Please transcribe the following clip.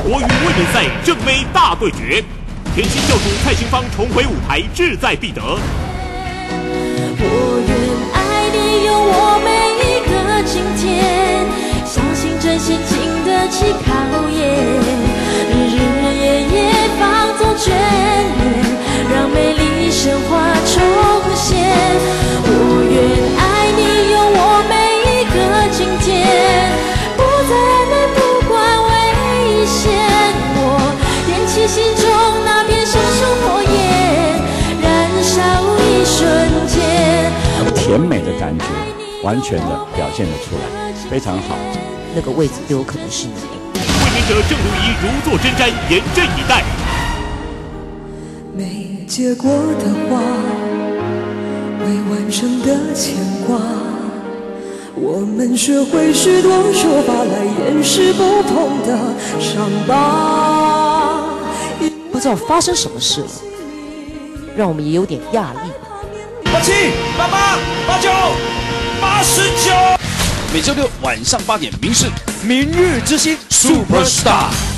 国羽卫冕赛正妹大对决，甜心教主蔡兴芳重回舞台，志在必得。 我愿爱你，有我每一个今天，相信真心经得起考验，日日夜夜放纵眷恋，让美丽神话重现。我愿爱你，有我每一个今天，不再暗淡，不管危险，我点起心中那片熊熊火焰，燃烧一瞬间。 甜美的感觉完全的表现得出来，非常好。 那个位置就有可能是你。 卫冕者郑如仪如坐针毡，严阵以待。 没结果的花，未完成的牵挂，我们学会许多说法来掩饰不同的伤疤。 不知道发生什么事了，让我们也有点讶异。 87、88、89、89。每周六晚上8点，民视《明日之星 Superstar》。